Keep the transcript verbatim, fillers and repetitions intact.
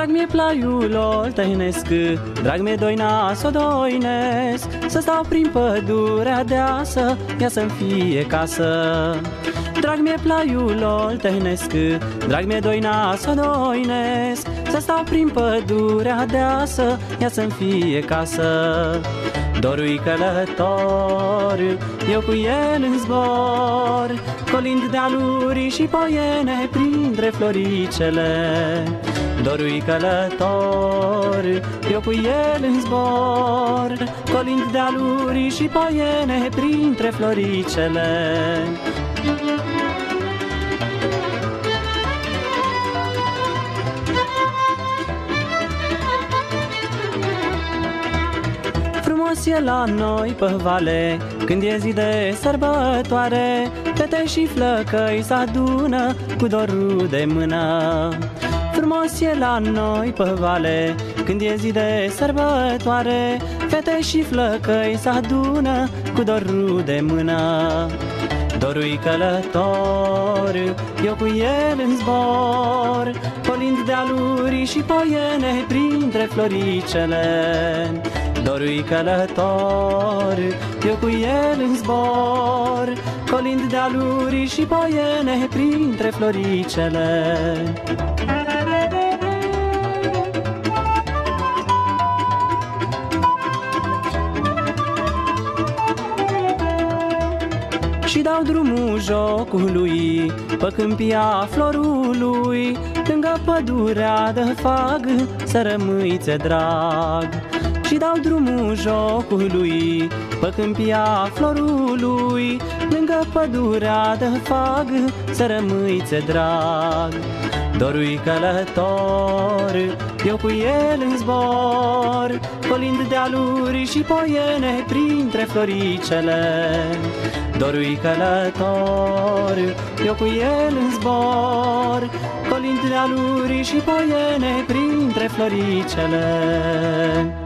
Drag mie plaiul oltăinesc, drag mie doina s-o doinesc, să stau prin pădurea deasă, ea să-mi fie casă. Drag mie plaiul oltăinesc, drag mie doina s-o doinesc, să stau prin pădurea deasă, ea să-mi fie casă. Dorul-i călător, eu cu el în zbor, colind dealuri și poiene printre floricele. Dorul-i călător, eu cu el în zbor, colind dealuri și poiene printre floricele. Frumos e la noi pe vale, când e zi de sărbătoare, fete și flăcăi s-adună cu dorul de mână. Frumos e la noi pe vale, când e zi de sărbătoare, fete și flăcăi s-adună cu dorul de mână. Dorul-i călător, eu cu el în zbor, colind dealuri și poiene printre floricele. Dorul-i călător, eu cu el în zbor, colind dealuri și poiene printre floricele. Și dau drumul jocului pe câmpia florului, lângă pădurea de fag, să rămâi-ți drag. Și dau drumul jocului pe câmpia florului, lângă pădurea de fag, să rămâi-ți drag. Dorul-i călător, eu cu el în zbor, colind dealuri și poiene printre floricele. Dorul-i călător, eu cu el în zbor, colind dealuri și poiene printre floricele.